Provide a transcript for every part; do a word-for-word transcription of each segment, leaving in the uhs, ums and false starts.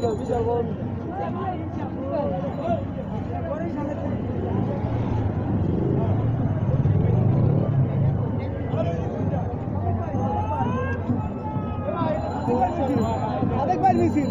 আরেকবার মিছিল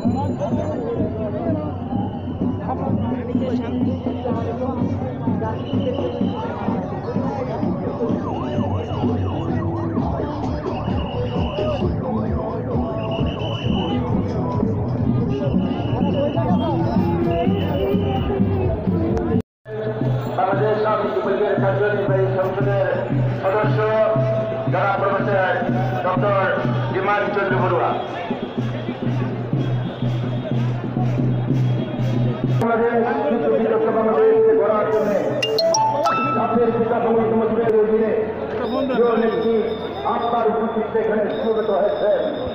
বাংলাদেশ আওয়ামী লীগের কার্যনির্বাহী সংসদের সদস্য জনাব প্রফেসর ডক্টর বিমান চন্দ্র বড়ুয়া। বাংলাদেশকে গড়ার জন্য জাতির পিতা বঙ্গবন্ধু মুজিবের অধীনে আত্মার উপস্থিত এখানে সমবেত হয়েছে।